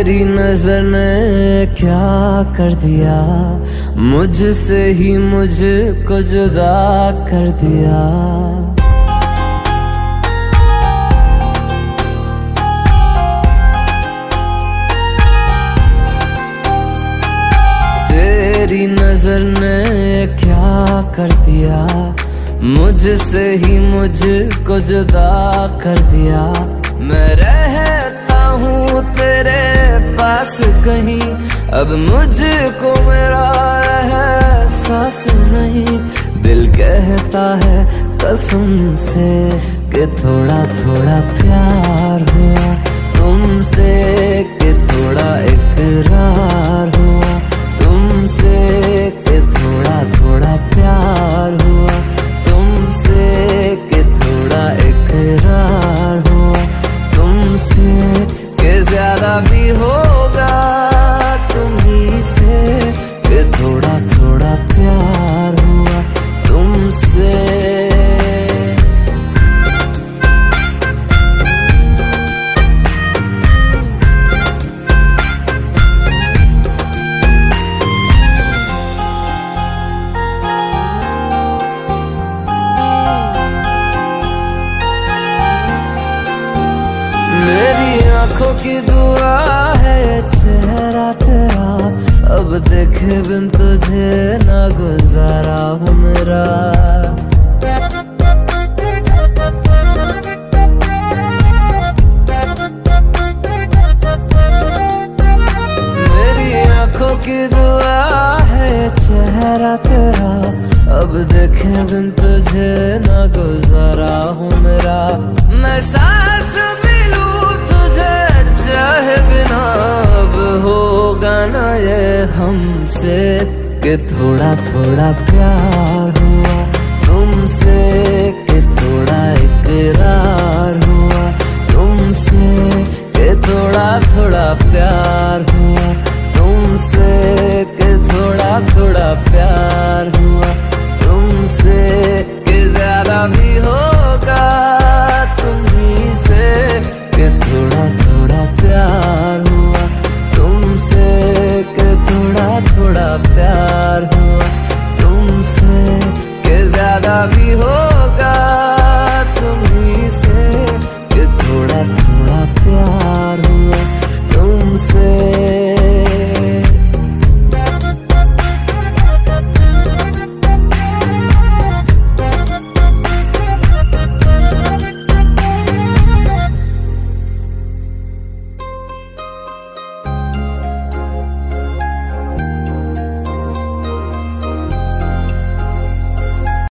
तेरी नजर ने क्या कर दिया, मुझसे ही मुझको जुदा कर दिया। तेरी नजर ने क्या कर दिया, मुझसे ही मुझको जुदा कर दिया। मैं रहता हूँ तेरे पास कहीं, अब मुझको मेरा एहसास नहीं। दिल कहता है कसम से कि थोड़ा थोड़ा प्यार हुआ तुमसे, कि थोड़ा इकरार हुआ तुमसे, कि थोड़ा थोड़ा प्यार हुआ तुमसे, कि थोड़ा इकरार हुआ तुमसे, कि ज्यादा भी होगा तुम्ही से, कि थोड़ा थोड़ा प्यार हुआ तुमसे। मेरी आंखों की दुआ है चेहरा तेरा, अब देखे बिन तुझे ना गुजारा हूँ मेरा। मेरी आंखों की दुआ है चेहरा तेरा, अब देखे बिन तुझे ना गुजारा हूँ मेरा। मैं सांस चाहे बिना अब होगा ना ये हमसे, कि थोड़ा थोड़ा प्यार हुआ तुमसे,